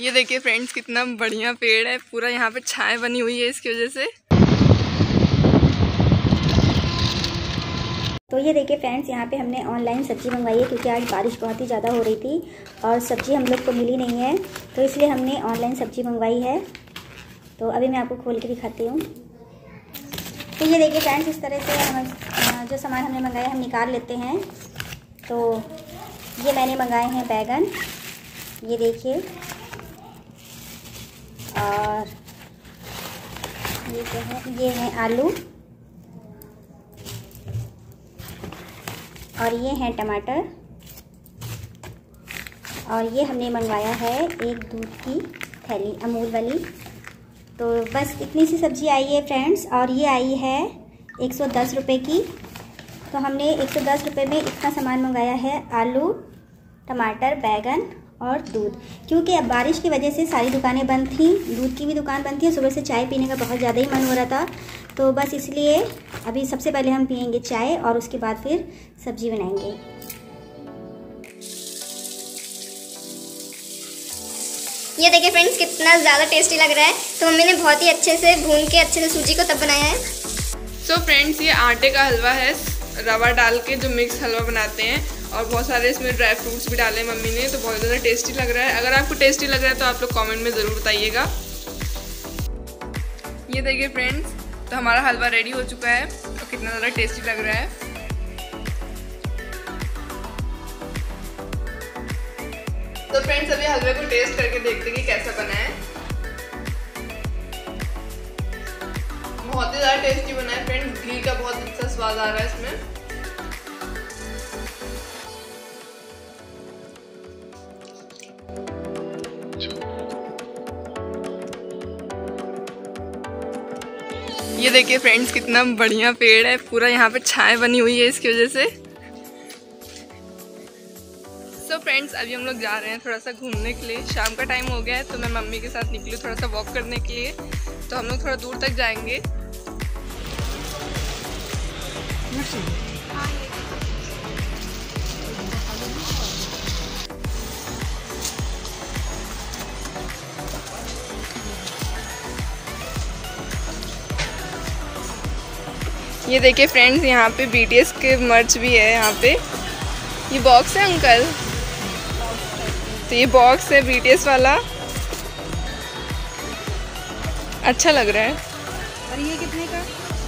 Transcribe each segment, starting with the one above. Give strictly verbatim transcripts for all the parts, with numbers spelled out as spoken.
ये देखिए फ्रेंड्स कितना बढ़िया पेड़ है, पूरा यहाँ पे छाया बनी हुई है इसकी वजह से। तो ये देखिए फ्रेंड्स, यहाँ पे हमने ऑनलाइन सब्ज़ी मंगवाई है क्योंकि आज बारिश बहुत ही ज़्यादा हो रही थी और सब्ज़ी हम लोग को मिली नहीं है, तो इसलिए हमने ऑनलाइन सब्ज़ी मंगवाई है। तो अभी मैं आपको खोल के दिखाती हूँ। तो ये देखिए फ्रेंड्स, इस तरह से हम जो सामान हमने मंगाया हम निकाल लेते हैं। तो ये मैंने मंगाए हैं बैगन, ये देखिए, और ये क्या है, ये है आलू, और ये हैं टमाटर, और ये हमने मंगवाया है एक दूध की थैली अमूल वाली। तो बस इतनी सी सब्ज़ी आई है फ्रेंड्स, और ये आई है एक सौ दस रुपये की। तो हमने एक सौ दस रुपये में इतना सामान मंगाया है, आलू, टमाटर, बैगन और दूध। क्योंकि अब बारिश की वजह से सारी दुकानें बंद थी, दूध की भी दुकान बंद थी, सुबह से चाय पीने का बहुत ज़्यादा ही मन हो रहा था, तो बस इसलिए अभी सबसे पहले हम पियेंगे चाय और उसके बाद फिर सब्ज़ी बनाएंगे। ये देखिए फ्रेंड्स कितना ज़्यादा टेस्टी लग रहा है। तो मम्मी ने बहुत ही अच्छे से भून के अच्छे से सूजी को तब बनाया है। सो so फ्रेंड्स, ये आटे का हलवा है, रवा डाल के जो मिक्स हलवा बनाते हैं, और बहुत सारे इसमें ड्राई फ्रूट्स भी डाले मम्मी ने, तो बहुत ज़्यादा टेस्टी लग रहा है। अगर आपको टेस्टी लग रहा है तो आप लोग कमेंट में ज़रूर बताइएगा। ये देखिए फ्रेंड्स, तो हमारा हलवा रेडी हो चुका है और कितना ज़्यादा टेस्टी लग रहा है। तो फ्रेंड्स, अभी हलवे को टेस्ट करके देखते हैं कि कैसा बना है। बहुत ही ज़्यादा टेस्टी बना है फ्रेंड्स, घी का बहुत अच्छा स्वाद आ रहा है इसमें। ये देखिए फ्रेंड्स कितना बढ़िया पेड़ है, पूरा यहाँ पे छाया बनी हुई है इसकी वजह से। सो so फ्रेंड्स, अभी हम लोग जा रहे हैं थोड़ा सा घूमने के लिए। शाम का टाइम हो गया है, तो मैं मम्मी के साथ निकली थोड़ा सा वॉक करने के लिए। तो हम लोग थोड़ा दूर तक जाएंगे। ये देखिए फ्रेंड्स, यहाँ पे बीटीएस के मर्च भी है यहाँ पे। ये बॉक्स है अंकल, तो ये बॉक्स है बीटीएस वाला, अच्छा लग रहा है। और ये कितने का?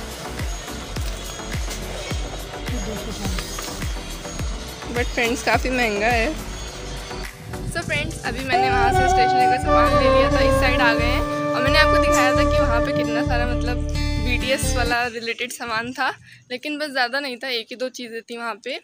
बट फ्रेंड्स काफ़ी महंगा है। सो so फ्रेंड्स, अभी मैंने वहाँ से स्टेशनरी का सामान ले लिया था, इस साइड आ गए हैं, और मैंने आपको दिखाया था कि वहाँ पे कितना सारा मतलब बीटीएस वाला रिलेटेड सामान था, लेकिन बस ज़्यादा नहीं था, एक ही दो चीज़ें थी वहाँ पे।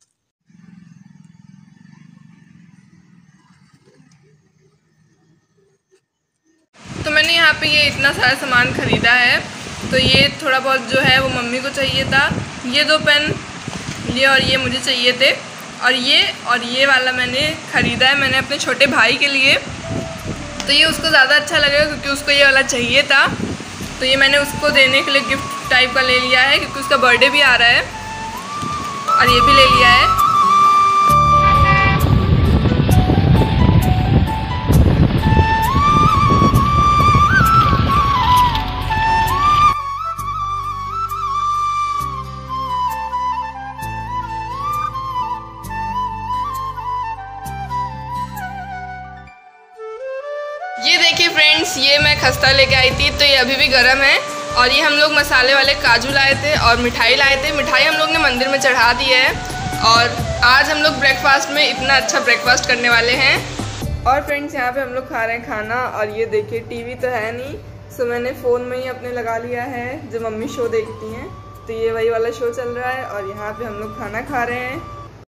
तो मैंने यहाँ पे ये इतना सारा सामान ख़रीदा है। तो ये थोड़ा बहुत जो है वो मम्मी को चाहिए था, ये दो पेन लिए और ये मुझे चाहिए थे, और ये और ये वाला मैंने ख़रीदा है मैंने अपने छोटे भाई के लिए। तो ये उसको ज़्यादा अच्छा लगेगा क्योंकि उसको ये वाला चाहिए था, तो ये मैंने उसको देने के लिए गिफ्ट टाइप का ले लिया है क्योंकि उसका बर्थडे भी आ रहा है, और ये भी ले लिया है। ये देखिए फ्रेंड्स, ये मैं खस्ता लेके आई थी, तो ये अभी भी गर्म है। और ये हम लोग मसाले वाले काजू लाए थे और मिठाई लाए थे। मिठाई हम लोग ने मंदिर में चढ़ा दी है, और आज हम लोग ब्रेकफास्ट में इतना अच्छा ब्रेकफास्ट करने वाले हैं। और फ्रेंड्स, यहाँ पे हम लोग खा रहे हैं खाना, और ये देखिए टीवी तो है नहीं, सो मैंने फ़ोन में ही अपने लगा लिया है जो मम्मी शो देखती हैं, तो ये वही वाला शो चल रहा है, और यहाँ पे हम लोग खाना खा रहे हैं।